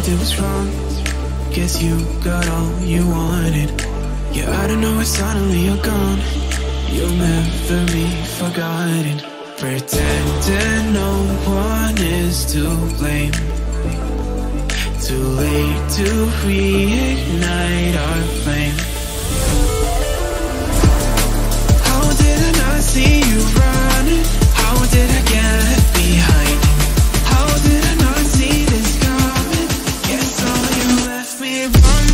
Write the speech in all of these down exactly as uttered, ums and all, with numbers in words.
did was wrong. Guess you got all you wanted. Yeah, I don't know why suddenly you're gone. You'll never be forgotten. Pretending no one is to blame. Too late to reignite our flame. How did I not see you running? How did I get left behind? How did I not see this coming? Guess all you left me run.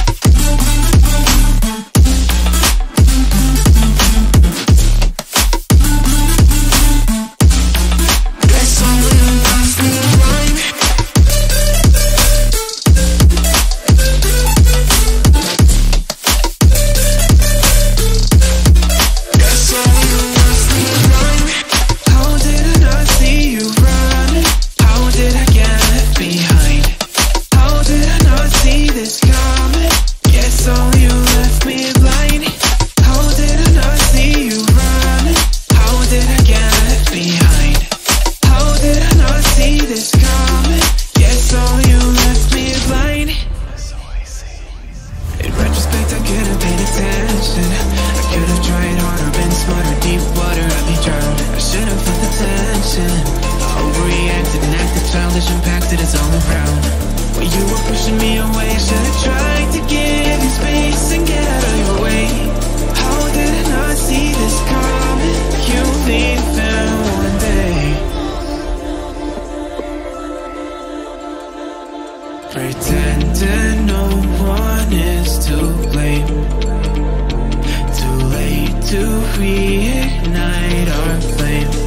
Guess all you left me run. Guess all you left me run. How did I not see you running? How did I get left behind? How did I not see this coming? Guess all you left me blind. How did I not see you running? How did I get left behind? How did I not see this coming? Guess all you left me blind. In retrospect, I could have paid attention. I could have tried harder, been smarter. Deep water, I'd be drowned. I should have felt the tension. I overreacted and acted childish, impacted it's all around. When you were pushing me away, I should have tried to give you space and get out of your way. How did I not see this coming? You'll leave them one day. Pretending no one is to blame. Too late to reignite our flame.